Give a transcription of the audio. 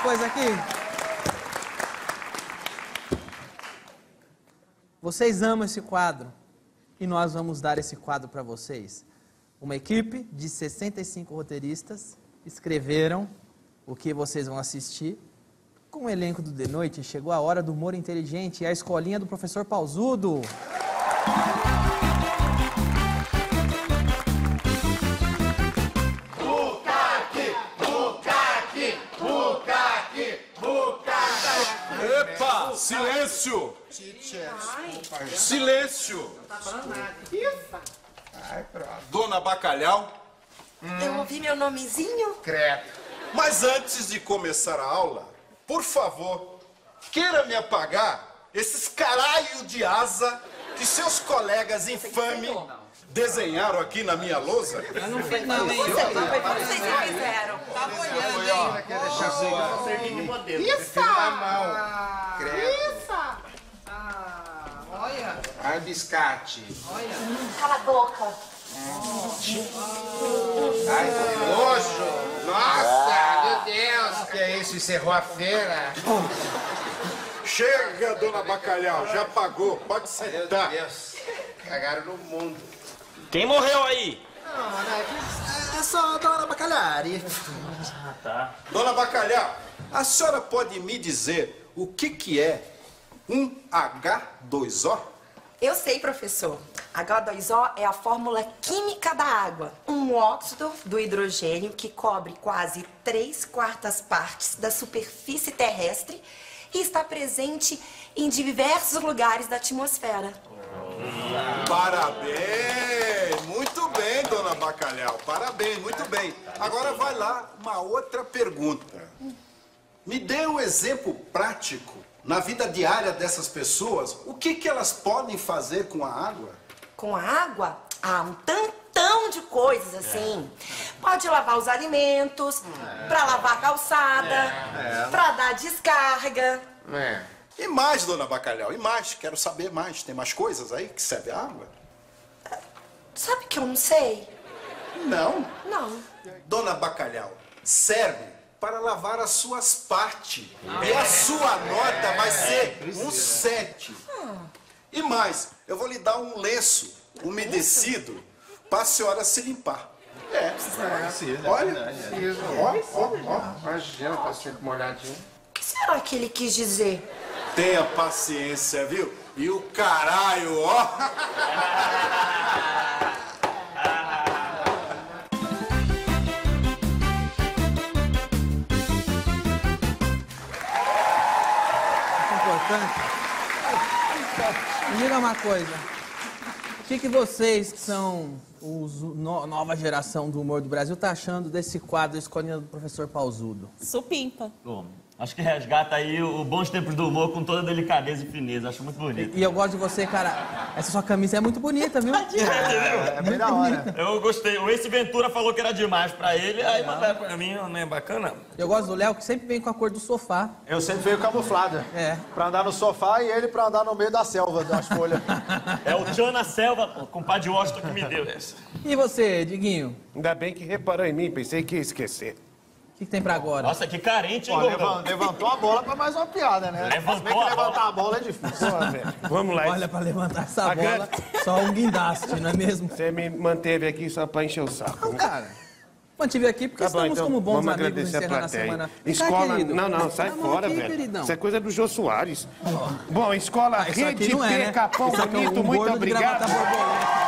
coisa aqui? Vocês amam esse quadro e nós vamos dar esse quadro para vocês. Uma equipe de 65 roteiristas escreveram o que vocês vão assistir. Com o elenco do De Noite, chegou a hora do humor inteligente e a escolinha do professor Pausudo. Epa! Silêncio! Silêncio! Dona Bacalhau? Eu ouvi meu nomezinho? Credo. Mas antes de começar a aula, por favor, queira me apagar esses caralho de asa que seus colegas infames desenharam aqui na minha lousa. Eu não fiz não, hein? Vocês que fizeram. Tá olhando, hein? Quer deixar você Isso! credo. Olha, Ai, biscate. Cala a boca. Ai, que nojo. Nossa, meu Deus. Que é isso? Encerrou a feira? Chega, Dona Bacalhau, já pagou, pode Meu sentar. Deus. Cagaram no mundo. Quem morreu aí? É só a Dona Bacalhari. Dona Bacalhau, a senhora pode me dizer o que é um H2O? Eu sei, professor. H2O é a fórmula química da água. Um óxido do hidrogênio que cobre quase 3/4 partes da superfície terrestre e está presente em diversos lugares da atmosfera. Parabéns! Muito bem, Dona Bacalhau, parabéns, muito bem. Agora vai lá, uma outra pergunta. Me dê um exemplo prático na vida diária dessas pessoas. O que elas podem fazer com a água? Com a água, há um tantão de coisas assim. Pode lavar os alimentos, para lavar a calçada, para dar descarga. E mais, Dona Bacalhau, e mais? Quero saber mais. Tem mais coisas aí que serve a água? Sabe que eu não sei? Não. Não. Dona Bacalhau, serve para lavar as suas partes. E a sua nota vai ser um 7. E mais, eu vou lhe dar um lenço umedecido para a senhora se limpar. Olha. Imagina, tá sempre molhadinho. O que será que ele quis dizer? Tenha paciência, viu? E o caralho, ó. importante. Me diga uma coisa. O que vocês, que são os nova geração do humor do Brasil, tá achando desse quadro Escolinha do Professor Pausudo? Supimpa. Bom, acho que resgata aí os bons tempos do humor com toda delicadeza e fineza. Acho muito bonito. E eu gosto de você, cara. Essa sua camisa é muito bonita, viu? É bem da hora. Eu gostei. O Ace Ventura falou que era demais pra ele, aí mandar pra mim não é bacana? Eu gosto do Léo, que sempre vem com a cor do sofá. Eu sempre venho camuflado. É. Pra andar no sofá e ele pra andar no meio da selva, das folhas. É o Tchan na selva, pô, com o padre Washington que me deu essa. E você, Diguinho? Ainda bem que reparou em mim, pensei que ia esquecer. O que tem pra agora? Nossa, que carente, hein, Pô, gordão? levantou a bola pra mais uma piada, né? Levantou Se bem que a levantar a bola é difícil. Pô, velho, vamos lá. Olha, pra levantar essa A bola, só um guindaste, não é mesmo? Você me manteve aqui só pra encher o saco. Não, cara. Mantive aqui porque Tá bom, estamos então, como bons vamos amigos agradecer a encerrando a plateia. semana. Vem cá, Escola... querido. Não, sai Tá bom, fora, ok, velho. queridão. Isso é coisa do Jô Soares. Bom, escola Isso aqui Rede não é, P né? Capão Isso aqui é Bonito, um muito gordo de obrigado. gravata borboleta.